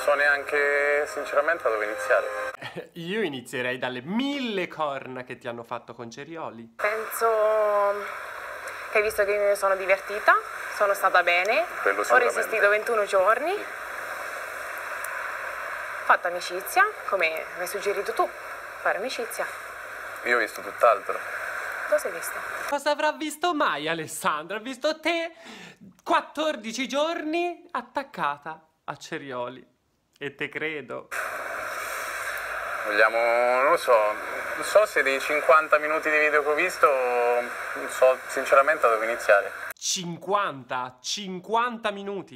so neanche sinceramente da dove iniziare. Io inizierei dalle 1000 corna che ti hanno fatto con Cerioli. Penso che visto che mi sono divertita, sono stata bene, ho resistito 21 giorni, ho fatto amicizia, come hai suggerito tu, fare amicizia. Io ho visto tutt'altro. Cosa hai visto? Cosa avrà visto mai Alessandra? Ha visto te 14 giorni attaccata a Cerioli. E te credo. Vogliamo, non lo so, non so se dei 50 minuti di video che ho visto, non so sinceramente da dove iniziare. 50 minuti.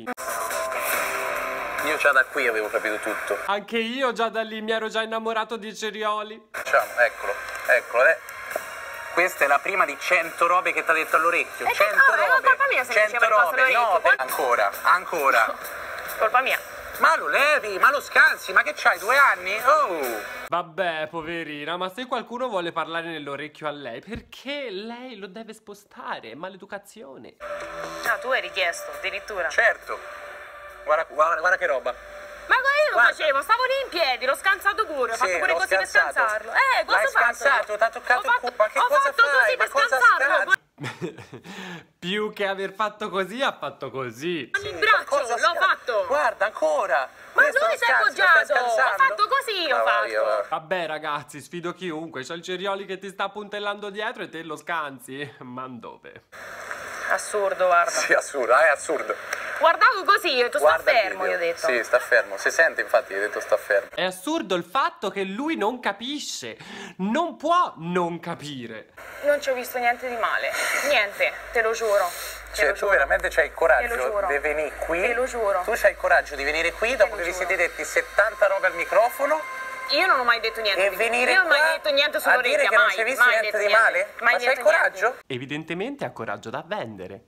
Io già da qui avevo capito tutto. Anche io già da lì mi ero già innamorato di Cerioli. Diciamo, eccolo, questa è la prima di 100 robe che ti ha detto all'orecchio. 100 robe. È colpa mia se mi diceva il passo all'orecchio. No, ancora. Colpa mia. Ma lo levi, ma lo scansi, ma che c'hai, 2 anni? Oh! Vabbè, poverina, ma se qualcuno vuole parlare nell'orecchio a lei, perché lei lo deve spostare? È maleducazione. Ah, tu hai richiesto, addirittura. Certo. Guarda che roba. Ma io lo facevo, stavo lì in piedi, l'ho scansato pure, ho fatto pure così per scansarlo. Cosa ho fatto? L'hai scansato, ti ha toccato il culo, ma che ho cosa fatto fai? così per scansarlo. Più che aver fatto così, ha fatto così. Il braccio, l'ho fatto. Guarda, ancora. Ma dove sei appoggiato? Ho fatto così, ho fatto. Vabbè ragazzi, sfido chiunque, c'è il Cerioli che ti sta puntellando dietro e te lo scansi. Ma dove? Assurdo, guarda. Sì, assurdo, è assurdo. Guardavo così, io ho detto sta fermo, io ho detto. Sì, sta fermo, si sente infatti, io ho detto sta fermo. È assurdo il fatto che lui non capisce, non può non capire. Non ci ho visto niente di male, niente, te lo giuro. Cioè tu veramente c'hai il coraggio di venire qui. Te lo giuro. Tu c'hai il coraggio di venire qui dopo che vi siete detti 70 robe al microfono. Io non ho mai detto niente. E venire io non ho qua mai detto niente a sull'orecchia, dire che non ci hai visto niente di male? Ma c'hai il coraggio? Evidentemente ha coraggio da vendere.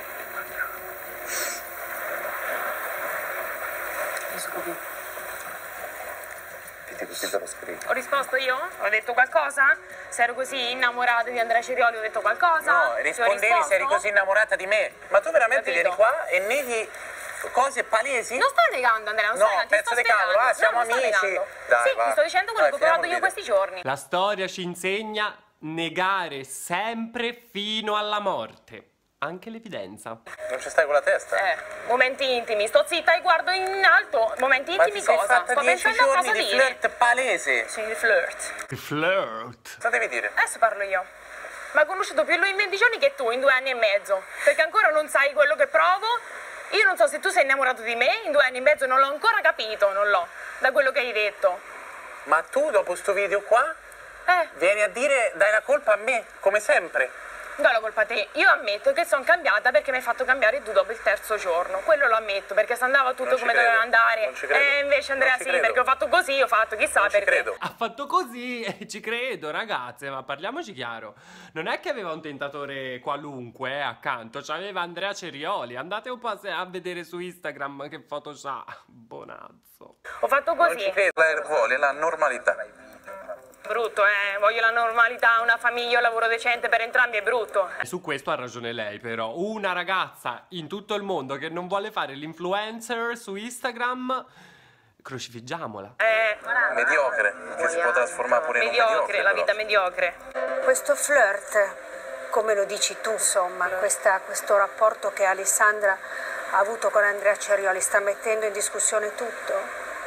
Così te lo scrivo. Ho risposto io? Ho detto qualcosa? Se ero così innamorata di Andrea Cerioli ho detto qualcosa? No, rispondevi se eri così innamorata di me. Ma tu veramente vieni qua e neghi cose palesi? Non sto negando Andrea, non sto negando, ti sto spiegando. Cavolo, siamo amici. Dai, sì, ti sto dicendo quello che ho provato io questi giorni. La storia ci insegna negare sempre fino alla morte. Anche l'evidenza. Non ci stai con la testa? Momenti intimi, sto zitta e guardo in alto. Momenti intimi cosa? Sto pensando a cosa di dire. flirt palese. Sì, il flirt. Il flirt. Cosa devi dire? Adesso parlo io. Ma ho conosciuto più lui in 20 giorni che tu in 2 anni e mezzo. Perché ancora non sai quello che provo. Io non so se tu sei innamorato di me, in 2 anni e mezzo non l'ho ancora capito, non l'ho. Da quello che hai detto. Ma tu dopo sto video qua vieni a dire dai la colpa a me, come sempre. Do la colpa a te. Io ammetto che sono cambiata perché mi hai fatto cambiare tu dopo il 3° giorno. Quello lo ammetto, perché se andava tutto come doveva andare. Non ci credo. E invece Andrea sì, perché ho fatto così, ho fatto chissà non perché. Ci credo. Ha fatto così e ci credo, ragazze, ma parliamoci chiaro. Non è che aveva un tentatore qualunque accanto, c'aveva Andrea Cerioli. Andate un po' a vedere su Instagram che foto c'ha. Bonazzo. Ho fatto così. Non ci credo, lei vuole la normalità. Brutto, voglio la normalità, una famiglia, un lavoro decente per entrambi, è brutto. E su questo ha ragione lei, però. Una ragazza in tutto il mondo che non vuole fare l'influencer su Instagram, crocifiggiamola. Mediocre, che si può trasformare pure in un mediocre. La vita mediocre. Questo flirt, come lo dici tu, insomma, questo rapporto che Alessandra ha avuto con Andrea Cerioli sta mettendo in discussione tutto?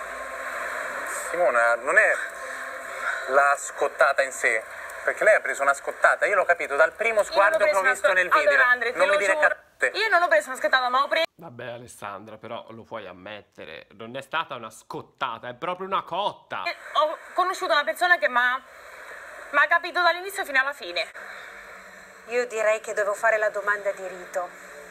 Simona, non è la scottata in sé, perché lei ha preso una scottata, io l'ho capito dal primo sguardo che ho visto nel video. Allora, Andre, non mi dire cazzate. Io non ho preso una scottata, ma ho preso... Vabbè Alessandra, però lo puoi ammettere, non è stata una scottata, è proprio una cotta. Ho conosciuto una persona che mi ha capito dall'inizio fino alla fine. Io direi che devo fare la domanda di rito.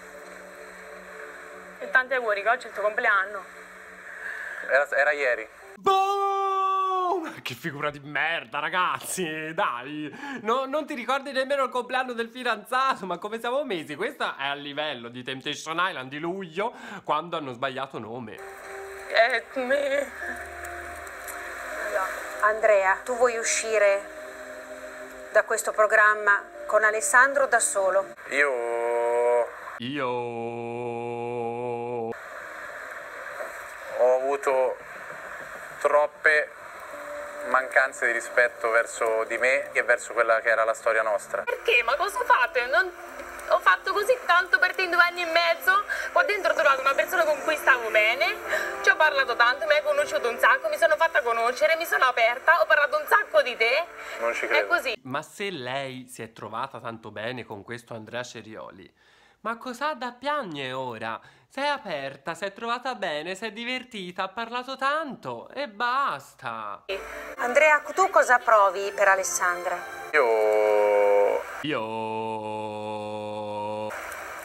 E tanti auguri, che oggi è il tuo compleanno. Era ieri. Boom! Che figura di merda, ragazzi, dai. Non ti ricordi nemmeno il compleanno del fidanzato, ma come siamo mesi? Questo è a livello di Temptation Island di luglio, quando hanno sbagliato nome. Andrea, tu vuoi uscire da questo programma con Alessandro da solo? Io ho avuto troppe mancanze di rispetto verso di me e verso quella che era la storia nostra. Perché? Ma cosa fate? Ho fatto così tanto per te in 2 anni e mezzo, qua dentro ho trovato una persona con cui stavo bene, ci ho parlato tanto, mi hai conosciuto un sacco, mi sono fatta conoscere, mi sono aperta, ho parlato un sacco di te. Non ci credo. È così. Ma se lei si è trovata tanto bene con questo Andrea Cerioli, ma cosa ha da piagne ora? Si è aperta, si è trovata bene, si è divertita, ha parlato tanto e basta. Andrea, tu cosa provi per Alessandra? Io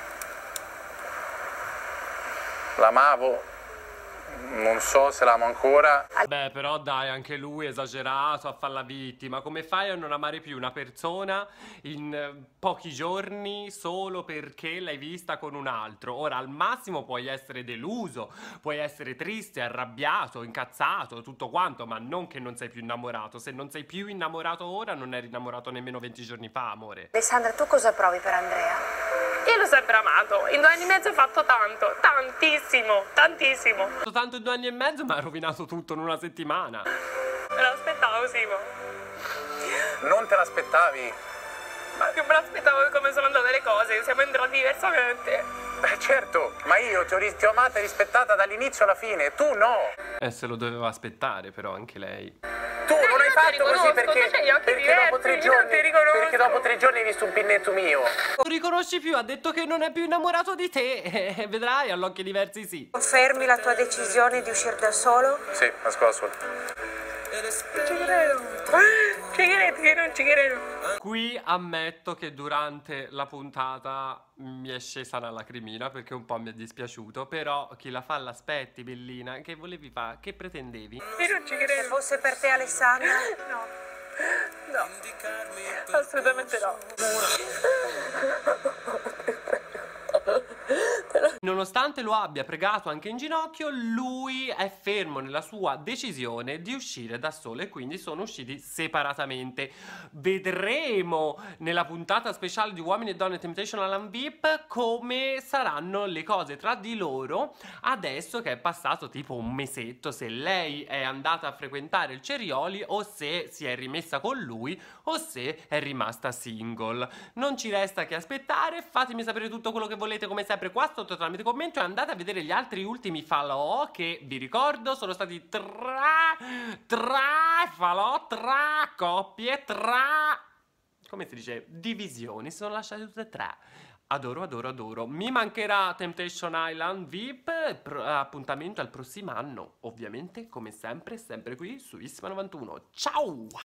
l'amavo, non so se l'amo ancora. Beh, però dai, anche lui è esagerato a far la vittima. Come fai a non amare più una persona in pochi giorni solo perché l'hai vista con un altro? Ora, al massimo puoi essere deluso, puoi essere triste, arrabbiato, incazzato, tutto quanto, ma non che non sei più innamorato. Se non sei più innamorato ora, non eri innamorato nemmeno 20 giorni fa, amore. Alessandra, tu cosa provi per Andrea? Io l'ho sempre amato, in 2 anni e mezzo ho fatto tanto, tantissimo, tantissimo. Tanto 2 anni e mezzo mi ha rovinato tutto in una settimana. Me l'aspettavo, Simo. Non te l'aspettavi? Ma che me l'aspettavo come sono andate le cose, siamo entrati diversamente. Certo, ma io ti ho amata e rispettata dall'inizio alla fine, tu no! Se lo doveva aspettare però anche lei. Tu non hai io ti fatto riconosco, così tu c'hai gli occhi perché dopo diversi, 3 io giorni, ti riconosco. perché dopo 3 giorni hai visto un pinnetto mio. Non riconosci più, ha detto che non è più innamorato di te. Vedrai, all'occhi diversi sì. Confermi la tua decisione di uscire da solo? Sì, la scuola sola. Ci credo. Ci credo, io non ci credo. Qui ammetto che durante la puntata mi è scesa una lacrimina perché un po' mi è dispiaciuto. Però chi la fa l'aspetti, bellina. Che volevi fare? Che pretendevi? Io non ci Se credo. fosse per te Alessandra? No. No. Assolutamente no. Nonostante lo abbia pregato anche in ginocchio, lui è fermo nella sua decisione di uscire da solo e quindi sono usciti separatamente. Vedremo nella puntata speciale di Uomini e Donne Temptation Island VIP come saranno le cose tra di loro adesso che è passato tipo un mesetto, se lei è andata a frequentare il Cerioli o se si è rimessa con lui o se è rimasta single. Non ci resta che aspettare, fatemi sapere tutto quello che volete come sempre qua sotto tramite commento e andate a vedere gli altri ultimi falò che vi ricordo sono stati tre falò, 3 coppie, 3 come si dice, divisioni, si sono lasciate tutte e 3. Adoro, adoro, adoro. Mi mancherà Temptation Island VIP, appuntamento al prossimo anno, ovviamente come sempre qui su Isma91. Ciao!